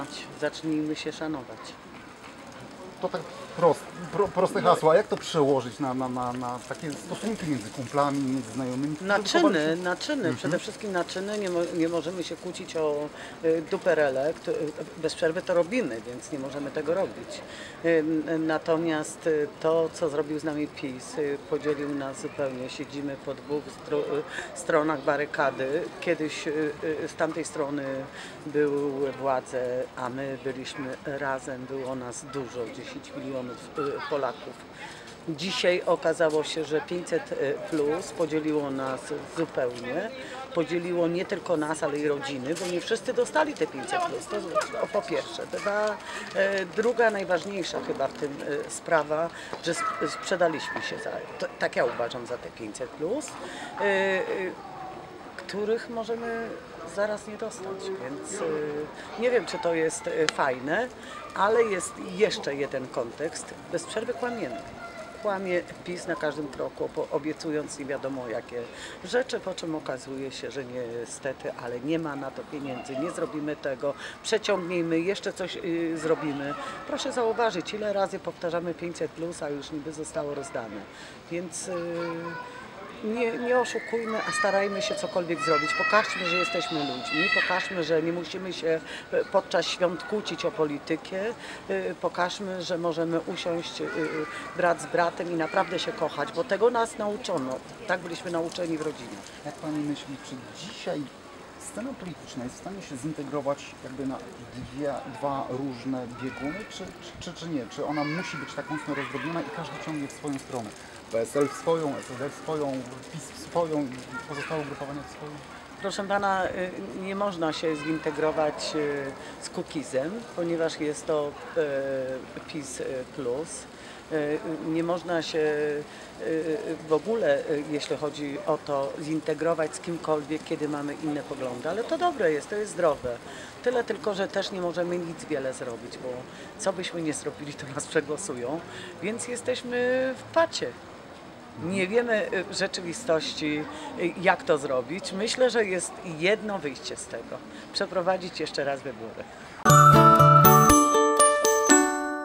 szanować. Zacznijmy się szanować. To tak proste hasło, a jak to przełożyć na takie stosunki między kumplami, między znajomymi? Naczyny, przede wszystkim naczyny, nie możemy się kłócić o duperele, bez przerwy to robimy, więc nie możemy tego robić. Natomiast to, co zrobił z nami PiS, podzielił nas zupełnie, siedzimy po dwóch stronach barykady. Kiedyś z tamtej strony były władze, a my byliśmy razem, było nas dużo, 10 milionów Polaków. Dzisiaj okazało się, że 500 plus podzieliło nas zupełnie. Podzieliło nie tylko nas, ale i rodziny, bo nie wszyscy dostali te 500 plus. To po pierwsze. Druga najważniejsza chyba w tym sprawa, że sprzedaliśmy się tak ja uważam, za te 500 plus, których możemy zaraz nie dostać, więc nie wiem, czy to jest fajne, ale jest jeszcze jeden kontekst. Bez przerwy kłamiemy. Kłamie PiS na każdym kroku, obiecując nie wiadomo jakie rzeczy, po czym okazuje się, że niestety, ale nie ma na to pieniędzy, nie zrobimy tego, przeciągnijmy, jeszcze coś zrobimy. Proszę zauważyć, ile razy powtarzamy 500+, a już niby zostało rozdane, więc nie oszukujmy, a starajmy się cokolwiek zrobić. Pokażmy, że jesteśmy ludźmi, pokażmy, że nie musimy się podczas świąt kłócić o politykę, pokażmy, że możemy usiąść brat z bratem i naprawdę się kochać, bo tego nas nauczono. Tak byliśmy nauczeni w rodzinie. Jak Pani myśli, czy dzisiaj scena polityczna jest w stanie się zintegrować jakby na dwa różne bieguny, czy nie? Czy ona musi być tak mocno rozdrobniona i każdy ciągnie w swoją stronę? PSL w swoją, SLD w swoją, PiS w swoją, pozostałe ugrupowania w swoją? Proszę Pana, nie można się zintegrować z Kukizem, ponieważ jest to PiS plus. Nie można się w ogóle, jeśli chodzi o to, zintegrować z kimkolwiek, kiedy mamy inne poglądy, ale to dobre jest, to jest zdrowe. Tyle tylko, że też nie możemy nic wiele zrobić, bo co byśmy nie zrobili, to nas przegłosują, więc jesteśmy w pacie. Nie wiemy w rzeczywistości, jak to zrobić. Myślę, że jest jedno wyjście z tego. Przeprowadzić jeszcze raz wybory.